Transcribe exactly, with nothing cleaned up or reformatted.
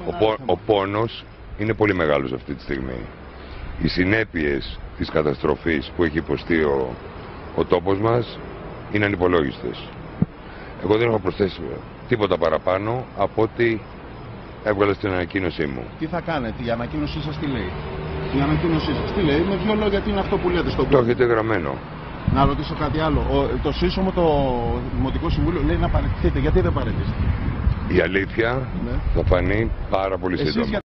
Ο, πό, ο πόνος είναι πολύ μεγάλος αυτή τη στιγμή. Οι συνέπειες της καταστροφής που έχει υποστεί ο, ο τόπος μας είναι ανυπολόγιστες. Εγώ δεν έχω προσθέσει τίποτα παραπάνω από ό,τι έβγαλα στην ανακοίνωσή μου. Τι θα κάνετε, η ανακοίνωσή σας τι λέει? Η ανακοίνωσή σας τι λέει? Με δύο λόγια τι είναι αυτό που λέτε στον κόσμο? Το έχετε γραμμένο. Να ρωτήσω κάτι άλλο. Ο, το σύσσωμο, το Δημοτικό Συμβούλιο λέει να παραιτηθείτε. Γιατί δεν παραιτήσετε? Η αλήθεια ναι. θα φανεί πάρα πολύ σύντομα.